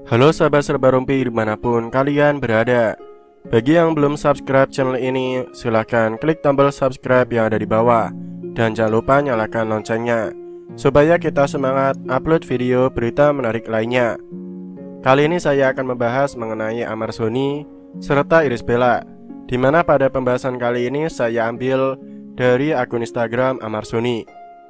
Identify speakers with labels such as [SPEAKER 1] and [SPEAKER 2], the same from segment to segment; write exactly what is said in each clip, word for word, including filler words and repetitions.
[SPEAKER 1] Halo sahabat Serba Rumpi dimanapun kalian berada. Bagi yang belum subscribe channel ini, silahkan klik tombol subscribe yang ada di bawah. Dan jangan lupa nyalakan loncengnya, supaya kita semangat upload video berita menarik lainnya. Kali ini saya akan membahas mengenai Amar Sony serta Irish Bella, dimana pada pembahasan kali ini saya ambil dari akun Instagram Amar Sony.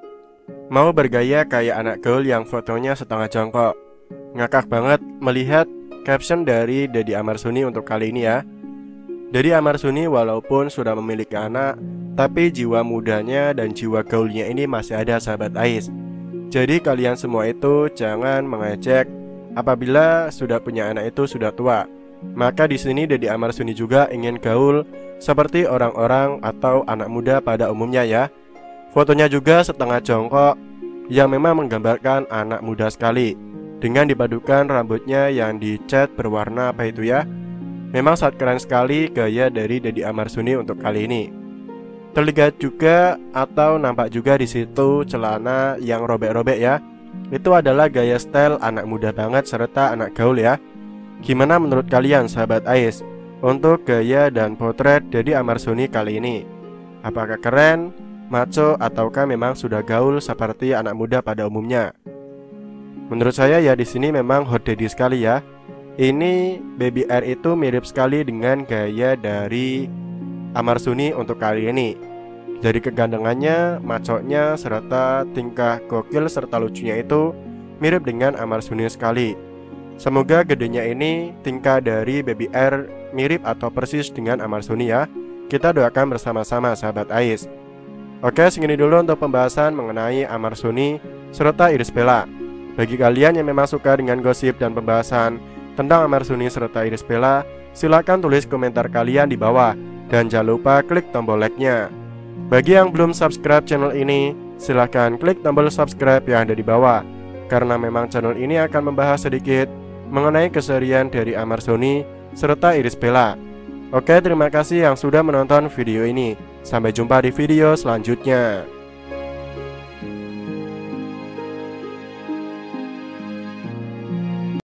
[SPEAKER 1] Mau bergaya kayak anak gaul yang fotonya setengah jongkok. Ngakak banget melihat caption dari Deddy Amar Sony untuk kali ini ya. Deddy Amar Sony walaupun sudah memiliki anak, tapi jiwa mudanya dan jiwa gaulnya ini masih ada sahabat Ais. Jadi kalian semua itu jangan mengejek apabila sudah punya anak itu sudah tua. Maka di sini Deddy Amar Sony juga ingin gaul seperti orang-orang atau anak muda pada umumnya ya. Fotonya juga setengah jongkok yang memang menggambarkan anak muda sekali, dengan dipadukan rambutnya yang dicat berwarna apa itu ya. Memang sangat keren sekali gaya dari Deddy Amar Sony untuk kali ini. Terlihat juga atau nampak juga di situ celana yang robek-robek ya. Itu adalah gaya style anak muda banget serta anak gaul ya. Gimana menurut kalian sahabat Ais untuk gaya dan potret Deddy Amar Sony kali ini? Apakah keren, maco, ataukah memang sudah gaul seperti anak muda pada umumnya? Menurut saya ya di sini memang hot daddy sekali ya. Ini Baby R itu mirip sekali dengan gaya dari Amar Sony untuk kali ini. Dari kegandengannya, maconya, serta tingkah gokil serta lucunya itu mirip dengan Amar Sony sekali. Semoga gedenya ini tingkah dari Baby R mirip atau persis dengan Amar Sony ya. Kita doakan bersama-sama sahabat Ais. Oke, segini dulu untuk pembahasan mengenai Amar Sony serta Irish Bella. Bagi kalian yang memang suka dengan gosip dan pembahasan tentang Amar Sony serta Irish Bella, silakan tulis komentar kalian di bawah. Dan jangan lupa klik tombol like-nya. Bagi yang belum subscribe channel ini, silakan klik tombol subscribe yang ada di bawah. Karena memang channel ini akan membahas sedikit mengenai keseharian dari Amar Sony serta Irish Bella. Oke, terima kasih yang sudah menonton video ini. Sampai jumpa di video selanjutnya.